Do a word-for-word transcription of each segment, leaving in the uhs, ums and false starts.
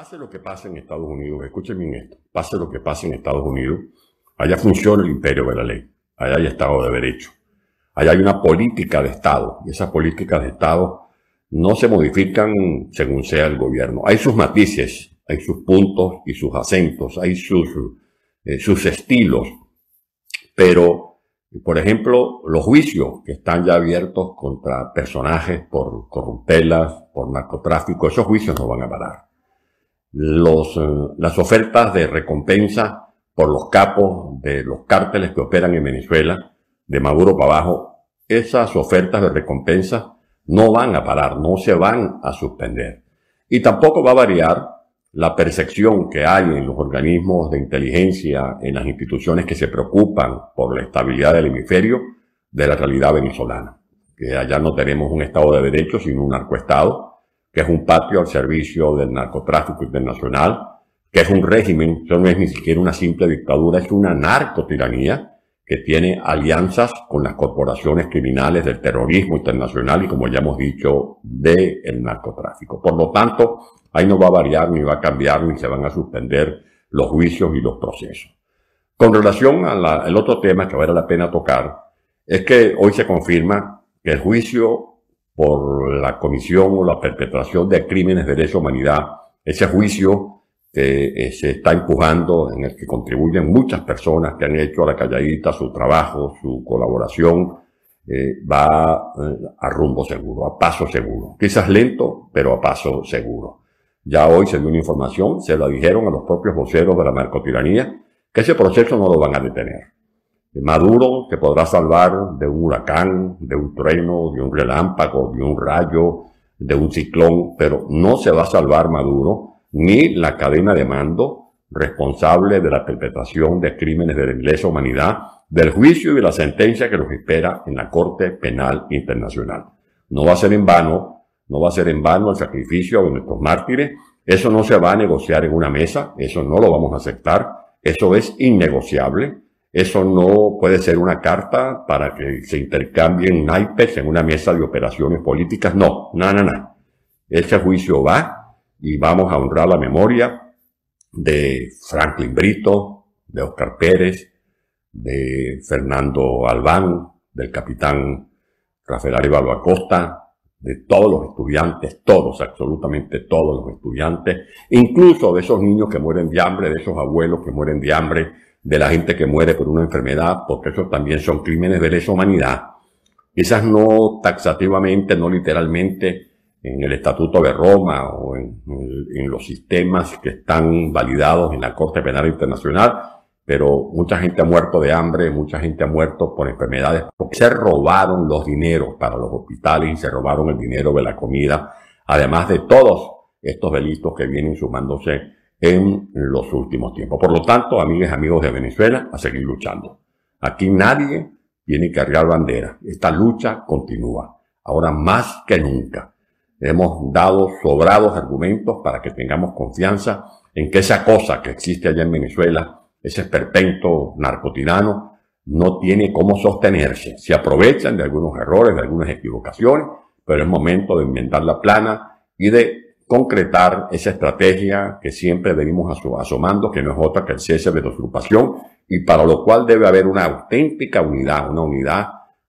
Pase lo que pase en Estados Unidos, escuchen bien esto, pase lo que pase en Estados Unidos, allá funciona el imperio de la ley, allá hay Estado de Derecho, allá hay una política de Estado, y esas políticas de Estado no se modifican según sea el gobierno. Hay sus matices, hay sus puntos y sus acentos, hay sus, eh, sus estilos, pero, por ejemplo, los juicios que están ya abiertos contra personajes por corruptelas, por narcotráfico, esos juicios no van a parar. Los, eh, las ofertas de recompensa por los capos de los cárteles que operan en Venezuela, de Maduro para abajo, esas ofertas de recompensa no van a parar, no se van a suspender. Y tampoco va a variar la percepción que hay en los organismos de inteligencia, en las instituciones que se preocupan por la estabilidad del hemisferio, de la realidad venezolana. Que allá no tenemos un Estado de Derecho, sino un narcoestado, que es un patio al servicio del narcotráfico internacional, que es un régimen, eso no es ni siquiera una simple dictadura, es una narcotiranía que tiene alianzas con las corporaciones criminales del terrorismo internacional y, como ya hemos dicho, del narcotráfico. Por lo tanto, ahí no va a variar, ni va a cambiar, ni se van a suspender los juicios y los procesos. Con relación al otro tema que vale la pena tocar, es que hoy se confirma que el juicio por la comisión o la perpetración de crímenes de lesa humanidad, ese juicio que eh, se está empujando, en el que contribuyen muchas personas que han hecho a la calladita su trabajo, su colaboración, eh, va eh, a rumbo seguro, a paso seguro. Quizás lento, pero a paso seguro. Ya hoy se dio una información, se la dijeron a los propios voceros de la narcotiranía, que ese proceso no lo van a detener. Maduro se podrá salvar de un huracán, de un trueno, de un relámpago, de un rayo, de un ciclón, pero no se va a salvar Maduro ni la cadena de mando responsable de la perpetración de crímenes de lesa humanidad, del juicio y de la sentencia que los espera en la Corte Penal Internacional. No va a ser en vano, no va a ser en vano el sacrificio de nuestros mártires. Eso no se va a negociar en una mesa, eso no lo vamos a aceptar, eso es innegociable. Eso no puede ser una carta para que se intercambien naipes en una mesa de operaciones políticas. No, no, no, no. Ese juicio va y vamos a honrar la memoria de Franklin Brito, de Oscar Pérez, de Fernando Albán, del capitán Rafael Arevalo Acosta, de todos los estudiantes, todos, absolutamente todos los estudiantes, incluso de esos niños que mueren de hambre, de esos abuelos que mueren de hambre, de la gente que muere por una enfermedad, porque esos también son crímenes de lesa humanidad. Quizás no taxativamente, no literalmente en el Estatuto de Roma o en, en los sistemas que están validados en la Corte Penal Internacional, pero mucha gente ha muerto de hambre, mucha gente ha muerto por enfermedades, porque se robaron los dineros para los hospitales y se robaron el dinero de la comida, además de todos estos delitos que vienen sumándose en los últimos tiempos. Por lo tanto, amigas y amigos de Venezuela, a seguir luchando. Aquí nadie tiene que arriar bandera. Esta lucha continúa. Ahora más que nunca. Hemos dado sobrados argumentos para que tengamos confianza en que esa cosa que existe allá en Venezuela, ese esperpento narcotirano, no tiene cómo sostenerse. Se aprovechan de algunos errores, de algunas equivocaciones, pero es momento de enmendar la plana y de concretar esa estrategia que siempre venimos asomando, que no es otra que el cese de la usurpación, y para lo cual debe haber una auténtica unidad, una unidad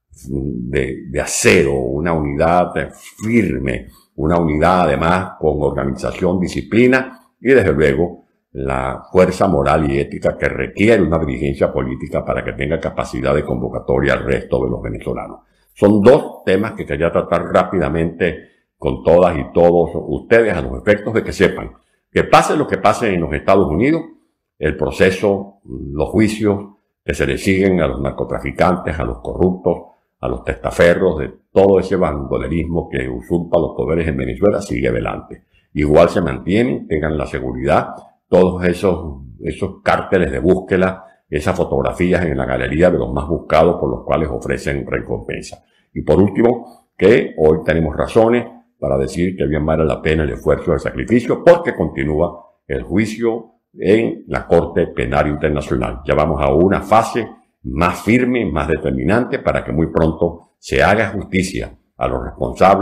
de, de acero, una unidad firme, una unidad además con organización, disciplina y desde luego la fuerza moral y ética que requiere una dirigencia política para que tenga capacidad de convocatoria al resto de los venezolanos. Son dos temas que quería tratar rápidamente con todas y todos ustedes, a los efectos de que sepan que pase lo que pase en los Estados Unidos, el proceso, los juicios que se le siguen a los narcotraficantes, a los corruptos, a los testaferros, de todo ese bandolerismo que usurpa los poderes en Venezuela, sigue adelante. Igual se mantienen, tengan la seguridad, todos esos, esos cárteles de búsqueda, esas fotografías en la galería de los más buscados por los cuales ofrecen recompensa. Y por último, que hoy tenemos razones para decir que bien vale la pena el esfuerzo y el sacrificio, porque continúa el juicio en la Corte Penal Internacional. Ya vamos a una fase más firme, más determinante, para que muy pronto se haga justicia a los responsables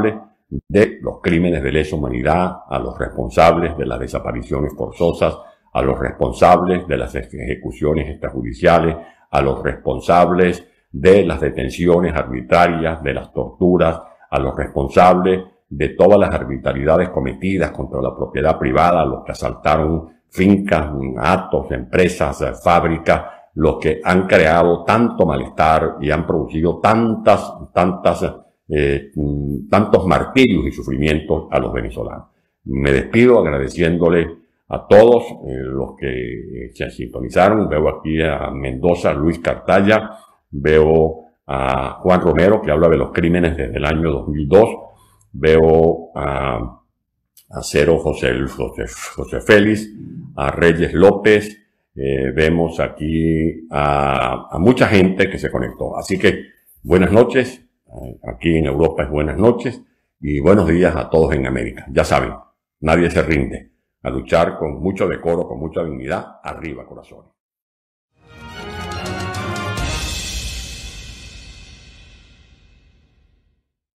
de los crímenes de lesa humanidad, a los responsables de las desapariciones forzosas, a los responsables de las ejecuciones extrajudiciales, a los responsables de las detenciones arbitrarias, de las torturas, a los responsables de todas las arbitrariedades cometidas contra la propiedad privada, los que asaltaron fincas, atos, empresas, fábricas, los que han creado tanto malestar y han producido tantas, tantas, eh, tantos martirios y sufrimientos a los venezolanos. Me despido agradeciéndole a todos eh, los que eh, se sintonizaron. Veo aquí a Mendoza, Luis Cartaya, veo a Juan Romero, que habla de los crímenes desde el año dos mil dos, veo a, a Cero José, José, José Félix, a Reyes López, eh, vemos aquí a, a mucha gente que se conectó. Así que buenas noches, eh, aquí en Europa es buenas noches, y buenos días a todos en América. Ya saben, nadie se rinde. A luchar con mucho decoro, con mucha dignidad. Arriba, corazones.